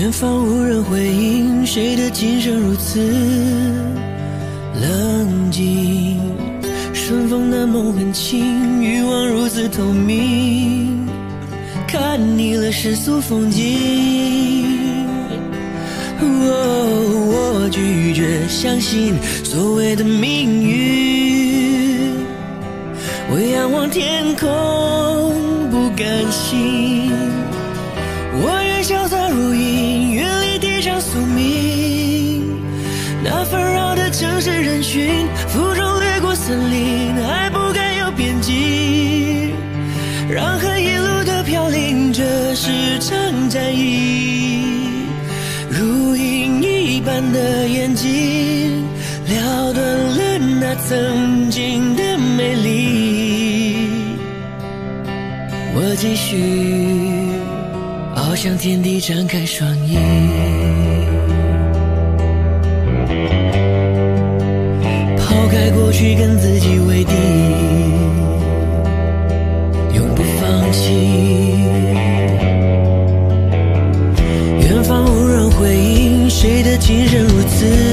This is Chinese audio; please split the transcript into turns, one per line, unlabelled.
远方无人回应，谁的琴声如此冷静？顺风的梦很轻，欲望如此透明，看腻了世俗风景。我拒绝相信所谓的命运，我仰望天空不甘心，我愿潇洒如鹰，远离地上宿命。那纷扰的城市人群，负重掠过森林，爱不该有边际，让恨一路的飘零。这是场战役，如鹰一般的眼睛，撩断了那曾经的美丽。我继续翱翔天地，张开双翼，抛开过去，跟自己为敌，永不放弃。远方无人回应，谁的琴声如此